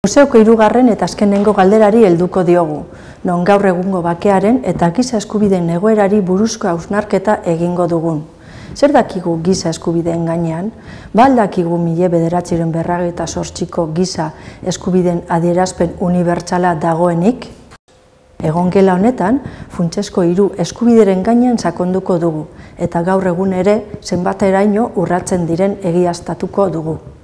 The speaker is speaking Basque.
Museoko hirugarren eta azkenengo galderari helduko diogu, non gaur egungo bakearen eta giza eskubideen egoerari buruzko hausnarketa egingo dugun. Zer dakigu giza eskubideen gainean? Ba al dakigu 1948ko giza eskubideen adierazpen unibertsala dagoenik? Egongela honetan, funtsezko 3 eskubideren gainean sakonduko dugu, eta gaur egun ere zenbateraino urratzen diren egiaztatuko dugu.